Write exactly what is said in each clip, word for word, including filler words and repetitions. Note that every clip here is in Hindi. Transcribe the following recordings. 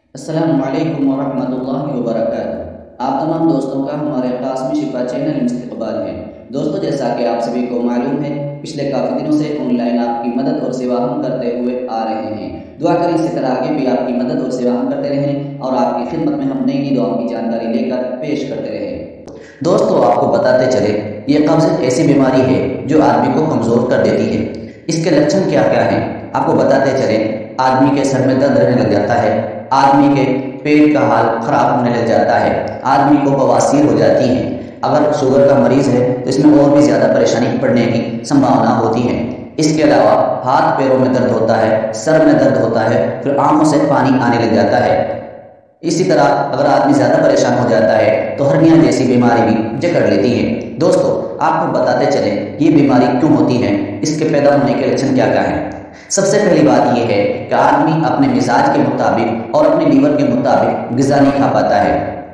अस्सलामु अलैकुम वरहमतुल्लाहि वबरकातुहू। आप तमाम दोस्तों का हमारे कास्मी शिफा चैनल में इस्तकबाल है। दोस्तों, जैसा कि आप सभी को मालूम है, पिछले काफ़ी दिनों से ऑनलाइन आपकी मदद और सेवा हम करते हुए आ रहे हैं। दुआ करें इसी तरह आगे भी आपकी मदद और सेवा हम करते रहें और आपकी खिदमत में हम नई नई दुआओं की जानकारी लेकर पेश करते रहें। दोस्तों, आपको बताते चले, ये कब्ज़ एक ऐसी बीमारी है जो आदमी को कमज़ोर कर देती है। इसके लक्षण क्या क्या हैं आपको बताते चले। आदमी के सर में दर्द रहने लग जाता है, आदमी के पेट का हाल खराब होने लग जाता है, आदमी को बवासीर हो जाती है। अगर शुगर का मरीज है तो इसमें और भी ज़्यादा परेशानी पड़ने की संभावना होती है। इसके अलावा हाथ पैरों में दर्द होता है, सर में दर्द होता है, फिर आंखों से पानी आने लग जाता है। इसी तरह अगर आदमी ज़्यादा परेशान हो जाता है तो हर्निया जैसी बीमारी भी जकड़ लेती है। दोस्तों, आपको बताते चले ये बीमारी क्यों होती है, इसके पैदा होने के लक्षण क्या क्या हैं। सबसे पहली बात यह है कि आदमी अपने मिजाज के मुताबिक और अपने लीवर के मुताबिक ग़िज़ा नहीं खा पाता है।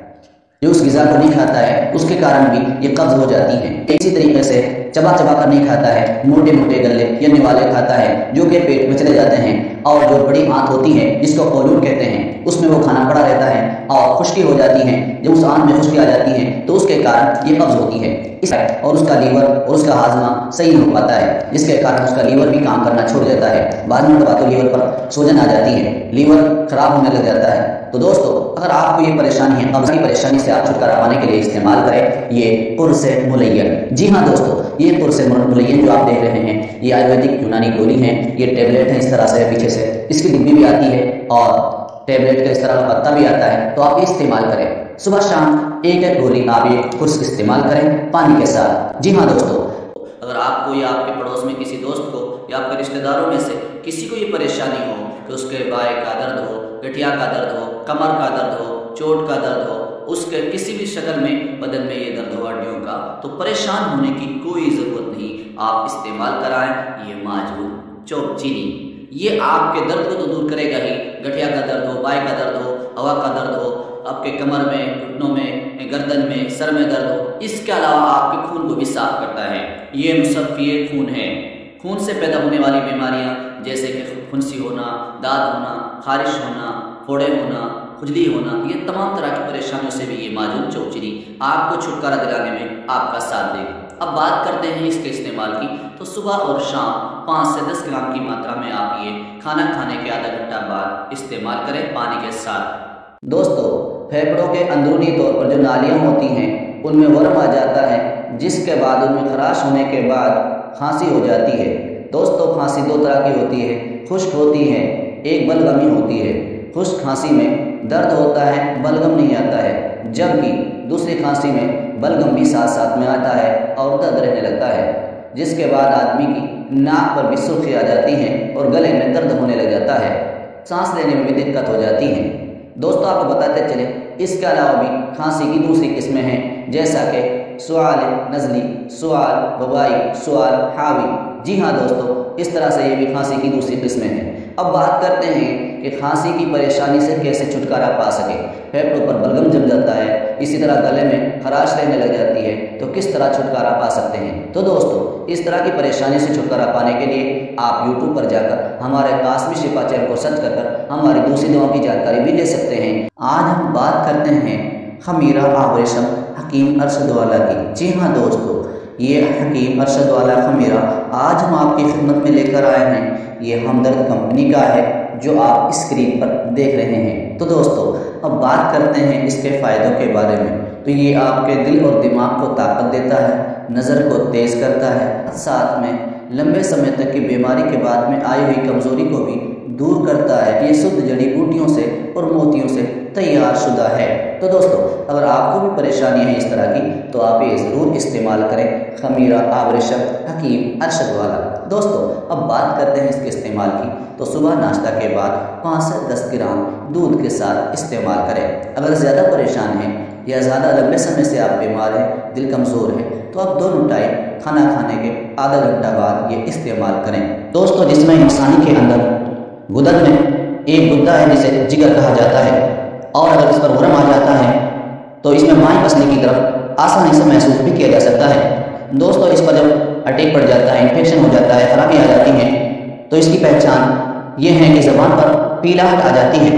जो उस ग़िज़ा को नहीं खाता है उसके कारण भी ये कब्ज़ हो जाती है। इसी तरीके से चबा चबा कर नहीं खाता है, मोटे मोटे गल्ले या निवाले खाता है जो कि पेट में चले जाते हैं। और जो बड़ी आंत होती है जिसको कोलून कहते हैं, उसमें वो खाना पड़ा रहता है और खुश्की हो जाती है। जब उस आंत में खुश्की आ जाती है तो उसके कारण ये कब्ज़ होती है। इस और उसका लीवर और उसका हाजमा सही हो पाता है, जिसके कारण उसका लीवर भी काम करना छोड़ देता है। बाद में दबा तो लीवर पर सूजन आ जाती है, लीवर खराब होने लग जाता है। तो दोस्तों, अगर आपको ये परेशानी है, कब्ज़ की परेशानी से आप छुटकारा पाने के लिए इस्तेमाल करें ये कुर्स मुलय्यन। जी हाँ दोस्तों, ये कुर्स मुलय्यन जो आप देख रहे हैं ये आयुर्वेदिक यूनानी गोली है। ये टेबलेट है, इस तरह से पीछे से इसकी डिब्बी भी आती है और टेबलेट का इस तरह का पत्ता भी आता है। तो आप ये इस्तेमाल करें, सुबह शाम एक एक गोली आप ये कुर्स इस्तेमाल करें पानी के साथ। जी हाँ दोस्तों, अगर आपको या आपके पड़ोस में किसी दोस्त को या आपके रिश्तेदारों में से किसी को ये परेशानी हो कि उसके बाएं का दर्द हो, गठिया का दर्द हो, कमर का दर्द हो, चोट का दर्द हो, उसके किसी भी शक्ल में बदन में ये दर्द हो हड्डियों का, तो परेशान होने की कोई ज़रूरत नहीं। आप इस्तेमाल कराएं ये माजून चौक चीनी। ये आपके दर्द को तो दूर करेगा ही, गठिया का दर्द हो, बाएं का दर्द हो, हवा का दर्द हो, आपके कमर में, घुटनों में, गर्दन में, सर में दर्द हो, इसके अलावा आपके खून को भी साफ करता है। ये मुसफ़्फ़ी खून है। खून से पैदा होने वाली बीमारियां जैसे कि फुंसी होना, दाद होना, खारिश होना, फोड़े होना, खुजली होना, ये तमाम तरह की परेशानियों से भी ये माजून चौक चीनी आपको छुटकारा दिलाने में आपका साथ देगा। अब बात करते हैं इसके इस्तेमाल की। तो सुबह और शाम पाँच से दस ग्राम की मात्रा में आप ये खाना खाने के आधा घंटा बाद इस्तेमाल करें पानी के साथ। दोस्तों, फेफड़ों के अंदरूनी तौर पर जो नालियाँ होती हैं उनमें वर्म आ जाता है, जिसके बाद उनमें खराश होने के बाद खांसी हो जाती है। दोस्तों, खांसी दो तरह की होती है, खुश्क होती है, एक बलगमी होती है। खुश्क खांसी में दर्द होता है, बलगम नहीं आता है, जबकि दूसरी खांसी में बलगम भी साथ साथ में आता है और दर्द रहने लगता है, जिसके बाद आदमी की नाक पर भी सुर्खी आ जाती है और गले में दर्द होने लग जाता है, सांस लेने में भी दिक्कत हो जाती है। दोस्तों, आपको बताते चले इसके अलावा भी खांसी की दूसरी किस्में हैं, जैसा कि सुआल नज़ली, सुआल वबाई, सुआल हावी। जी हाँ दोस्तों, इस तरह से ये भी खांसी की दूसरी किस्में हैं। अब बात करते हैं कि खांसी की परेशानी से कैसे छुटकारा पा सके। फेफड़ों पर बलगम जम जाता है, इसी तरह गले में खराश रहने लग जाती है, तो किस तरह छुटकारा पा सकते हैं। तो दोस्तों, इस तरह की परेशानी से छुटकारा पाने के लिए आप यूट्यूब पर जाकर हमारे कास्मी शिफा चैनल को सर्च कर कर हमारी दूसरी दवाओं की जानकारी भी ले सकते हैं। आज हम बात करते हैं खमीरा आबरेशम हकीम अरशद वाला की। जी हाँ दोस्तों, ये हकीम अरशद वाला खमीरा आज हम आपकी खिदमत में लेकर आए हैं। ये हमदर्द कंपनी का है जो आप स्क्रीन पर देख रहे हैं। तो दोस्तों, अब बात करते हैं इसके फ़ायदों के बारे में। तो ये आपके दिल और दिमाग को ताकत देता है, नज़र को तेज़ करता है, साथ में लंबे समय तक की बीमारी के बाद में आई हुई कमज़ोरी को भी दूर करता है। ये शुद्ध जड़ी बूटियों से और मोतियों से तैयार शुदा है। तो दोस्तों, अगर आपको भी परेशानी है इस तरह की तो आप ये ज़रूर इस्तेमाल करें खमीरा आबरेशम हकीम अरशद वाला। दोस्तों, अब बात करते हैं इसके इस्तेमाल की। तो सुबह नाश्ता के बाद पाँच से दस ग्राम दूध के साथ इस्तेमाल करें। अगर ज़्यादा परेशान हैं या ज़्यादा लंबे समय से आप बीमार हैं, दिल कमज़ोर है, तो आप दोनों टाइम खाना खाने के आधा घंटा बाद ये इस्तेमाल करें। दोस्तों, जिसमें इंसानी के अंदर गुदन में एक गुद्दा है जिसे जिगर कहा जाता है, और अगर इस पर वर्म आ जाता है तो इसमें माई बसने की तरफ आसानी से महसूस भी किया जा सकता है। दोस्तों, इस पर जब अटैक पड़ जाता है, इन्फेक्शन हो जाता है, खराबी आ जाती है, तो इसकी पहचान ये है कि ज़बान पर पीलाहट आ जाती है,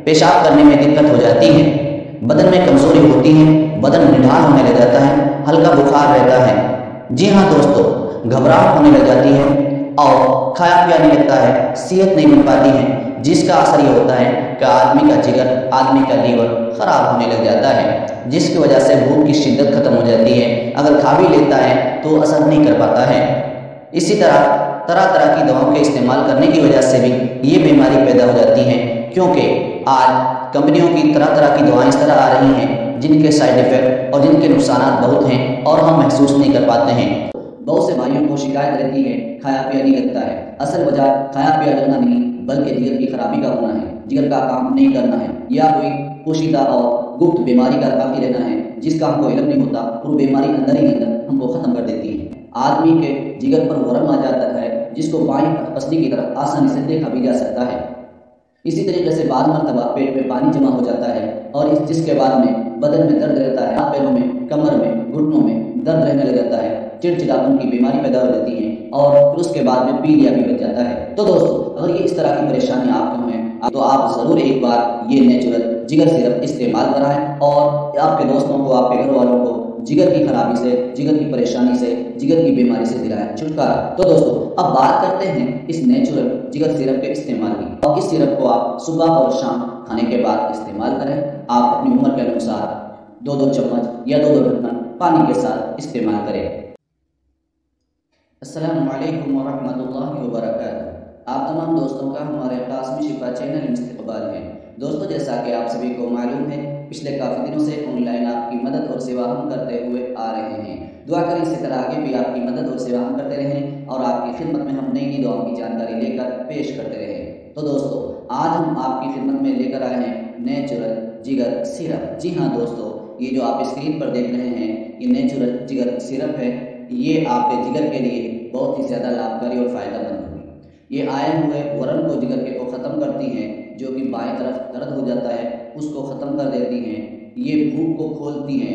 पेशाब करने में दिक्कत हो जाती है, बदन में कमजोरी होती है, बदन निढाल होने लग जाता है, हल्का बुखार रहता है। जी हाँ दोस्तों, घबराहट होने लग जाती है और खाया पिया नहीं लगता है, सेहत नहीं बन पाती है, जिसका असर ये होता है कि आदमी का जिगर, आदमी का लीवर खराब होने लग जाता है, जिसकी वजह से भूख की शिद्दत खत्म हो जाती है। अगर खा भी लेता है तो असर नहीं कर पाता है। इसी तरह तरह तरह की दवाओं के इस्तेमाल करने की वजह से भी ये बीमारी पैदा हो जाती है, क्योंकि आज कंपनियों की तरह तरह की दवाएं इस तरह आ रही हैं जिनके साइड इफेक्ट और जिनके नुकसान बहुत हैं और हम महसूस नहीं कर पाते हैं। बहुत से भाइयों को शिकायत रहती है खाया पिया नहीं लगता है। असल वजह खाया पिया लगना नहीं बल्कि जिगर की खराबी का होना है, जिगर का काम नहीं करना है, या कोई पोशीदा और गुप्त बीमारी का बाकी रहना है जिसका हमको इल्म नहीं होता और वो बीमारी अंदर ही अंदर हमको खत्म कर देती है। आदमी के जिगर पर वरम आ जाता है जिसको बाईं पसली की तरफ आसानी से देखा भी जा सकता है। इसी तरीके से बाद मरतबा पेट में पानी जमा हो जाता है और इस जिसके बाद में बदन में दर्द रहता है, हाथ पैरों में, कमर में, घुटनों में दर्द रहने लग जाता है, चिड़चिड़ापन की बीमारी पैदा हो जाती है और फिर उसके बाद में पीलिया भी बच जाता है। तो दोस्तों, अगर ये इस तरह की परेशानी आपको है तो आप ज़रूर एक बार ये नेचुरल जिगर सिरप इस्तेमाल कराएं और आपके दोस्तों को, आपके घर वालों को जिगर की खराबी से, जिगर की परेशानी से, जिगर की बीमारी से दिलाएं छुटकारा। तो दोस्तों, अब बात करते हैं इस नेचुरल जिगर सिरप के इस्तेमाल की। और इस सिरप को आप सुबह और शाम खाने के बाद इस्तेमाल करें। आप अपनी उम्र के अनुसार दो दो चम्मच या दो दो ढक्कन पानी के साथ इस्तेमाल करें। अस्सलामु अलैकुम वरहमतुल्लाहि वबरकातुहू। आप तमाम दोस्तों का हमारे कास्मी शिफा चैनल में इस्तकबाल है। दोस्तों, जैसा कि आप सभी को मालूम है, पिछले काफ़ी दिनों से ऑनलाइन आपकी मदद और सेवा हम करते हुए आ रहे हैं। दुआ करें इसी तरह आगे भी आपकी मदद और सेवा हम करते रहें और आपकी खिदमत में हम नई नई दुआओं की जानकारी लेकर पेश करते रहें। तो दोस्तों, आज हम आपकी खिदमत में लेकर आए हैं नेचुरल जिगर सिरप। जी हाँ दोस्तों, ये जो आप स्क्रीन पर देख रहे हैं ये नेचुरल जिगर सिरप है। ये आपके जिगर के लिए बहुत ही ज़्यादा लाभकारी और फ़ायदेमंद होगी। ये आए हुए वरम को, जिगर के को ख़त्म करती हैं, जो कि बाएं तरफ दर्द हो जाता है उसको ख़त्म कर देती हैं। ये भूख को खोलती हैं,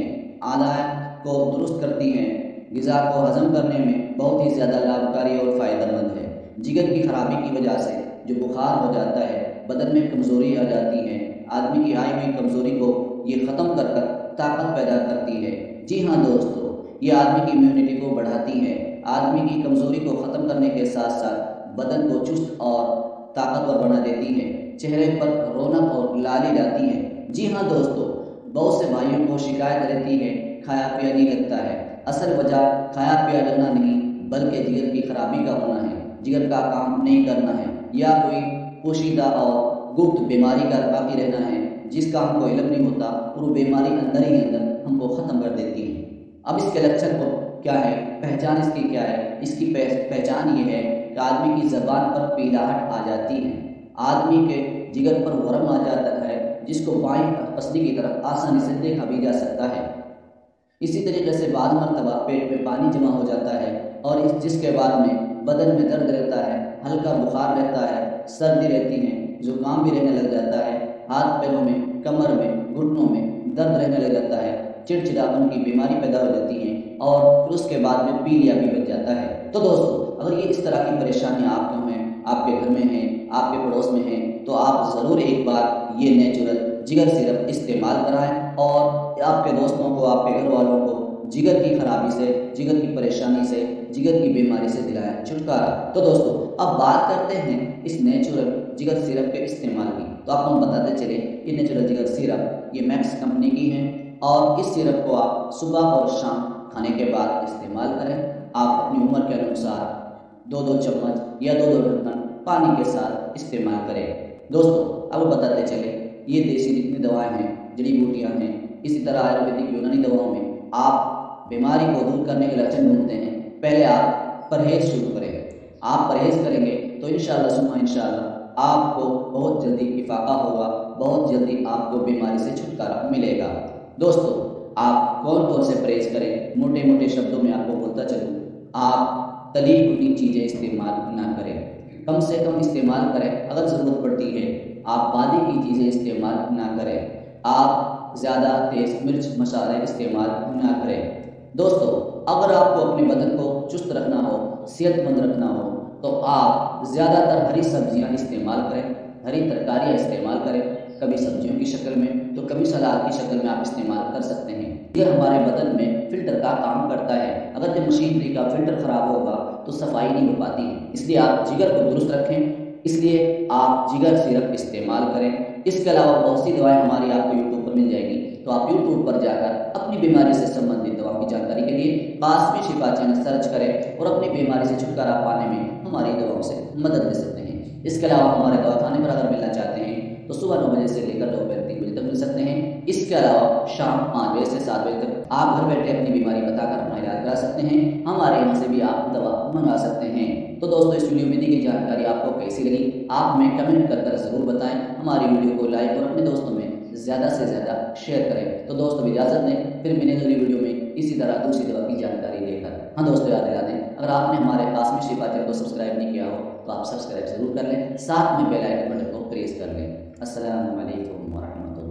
आदान को दुरुस्त करती हैं, ग़िज़ा को हज़म करने में बहुत ही ज़्यादा लाभकारी और फ़ायदेमंद है। जिगर की खराबी की वजह से जो बुखार हो जाता है, बदन में कमज़ोरी आ जाती है, आदमी की आई हुई कमज़ोरी को ये ख़त्म कर कर ताकत पैदा करती है। जी हाँ दोस्तों, ये आदमी की इम्यूनिटी को बढ़ाती है, आदमी की कमज़ोरी को ख़त्म करने के साथ साथ बदन को चुस्त और ताकतवर बना देती है, चेहरे पर रौनक और लाली लाती है। जी हाँ दोस्तों, बहुत से भाइयों को शिकायत रहती है खाया पिया नहीं लगता है। असल वजह खाया पिया लगना नहीं बल्कि जिगर की खराबी का होना है, जिगर का काम नहीं करना है, या कोई पोशीदा और गुप्त बीमारी का बाकी रहना है जिसका हमको इल्म नहीं होता और वो बीमारी अंदर ही अंदर हमको ख़त्म कर देती है। अब इसके लक्षण को क्या है, पहचान इसकी क्या है? इसकी पहचान ये है कि आदमी की ज़बान पर पीलाहट आ जाती है, आदमी के जिगर पर वरम आ जाता है जिसको बाईं पसली की तरफ आसानी से देखा भी जा सकता है। इसी तरीके से बाद मरतबा पेट में पानी जमा हो जाता है और इस जिसके बाद में बदन में दर्द रहता है, हल्का बुखार रहता है, सर्दी रहती है, जुकाम भी रहने लग जाता है, हाथ पैरों में, कमर में, घुटनों में दर्द रहने लग जाता है, चिड़चिड़ापन की बीमारी पैदा हो जाती है और फिर उसके बाद में पीलिया भी बच जाता है। तो दोस्तों, अगर ये इस तरह की परेशानियाँ आपको हैं, आपके घर में हैं, आपके पड़ोस में हैं, तो आप ज़रूर एक बार ये नेचुरल जिगर सिरप इस्तेमाल कराएं और आपके दोस्तों को, आपके घर वालों को जिगर की खराबी से, जिगर की परेशानी से, जिगर की बीमारी से दिलाएं छुटकारा। तो दोस्तों, अब बात करते हैं इस नेचुरल जिगर सिरप के इस्तेमाल की। तो आपको हम बताते चले, ये नेचुरल जिगर सिरप ये मैक्स कंपनी की है और इस सिरप को आप सुबह और शाम खाने के बाद इस्तेमाल करें। आप अपनी उम्र के अनुसार दो दो चम्मच या दो दो ढक्कन पानी के साथ इस्तेमाल करें। दोस्तों, अब बताते चले, ये देसी जितनी दवाएं हैं, जड़ी बूटियां हैं, इसी तरह आयुर्वेदिक यूनानी दवाओं में आप बीमारी को दूर करने के लक्षण ढूंढते हैं, पहले आप परहेज शुरू करें। आप परहेज करेंगे तो इंशाअल्लाह सुम्मा इंशाअल्लाह आपको बहुत जल्दी इफाका होगा, बहुत जल्दी आपको बीमारी से छुटकारा मिलेगा। दोस्तों, आप कौन कौन से परहेज करें, मोटे मोटे शब्दों में आपको बोलता चलूँ, आप तली भुनी चीज़ें इस्तेमाल ना करें, कम से कम इस्तेमाल करें। अगर ज़रूरत पड़ती है आप बादी की चीज़ें इस्तेमाल ना करें, आप ज़्यादा तेज़ मिर्च मसाले इस्तेमाल ना करें। दोस्तों, अगर आपको अपने बदन को चुस्त रखना हो, सेहतमंद रखना हो, तो आप ज़्यादातर हरी सब्जियां इस्तेमाल करें, हरी तरकारियां इस्तेमाल करें। कभी सलाद की शक्ल में आप इस्तेमाल कर सकते हैं। यह हमारे बदन में फिल्टर का काम करता है। अगर जब मशीनरी का फिल्टर खराब होगा तो सफाई नहीं हो पाती है, इसलिए आप जिगर को दुरुस्त रखें, इसलिए आप जिगर सिरप इस्तेमाल करें। इसके अलावा बहुत सी दवाएं हमारी आपको यूट्यूब पर मिल जाएगी, तो आप यूट्यूब पर जाकर अपनी बीमारी से संबंधित दवाओं की जानकारी के लिए कास्मी शिफा चैनल सर्च करें और अपनी बीमारी से छुटकारा पाने में हमारी दवाओं से मदद ले सकते हैं। इसके अलावा हमारे दवाखाने पर अगर मिलना चाहते हैं तो सुबह नौ बजे से लेकर दोपहर तीन बजे तक मिल सकते हैं। इसके अलावा शाम पाँच बजे से सात बजे तक आप घर बैठे अपनी बीमारी बताकर अपना इलाज करा सकते हैं। हमारे यहाँ से भी आप दवा मंगा सकते हैं। तो दोस्तों, इस वीडियो में दी गई जानकारी आपको कैसी लगी आप हमें कमेंट कर कर जरूर बताएं। हमारी वीडियो को लाइक और अपने दोस्तों में ज़्यादा से ज़्यादा शेयर करें। तो दोस्तों, इजाज़त दें, फिर मिलेंगे अगली वीडियो में इसी तरह दूसरी दवा की जानकारी लेकर। हाँ दोस्तों, याद दिला दें, अगर आपने हमारे कास्मी शिफा चैनल को सब्सक्राइब नहीं किया हो तो आप सब्सक्राइब जरूर कर लें, साथ में बेल आइकन बटन को प्रेस कर लें। अस्सलामु अलैकुम व रहमतुल्लाह।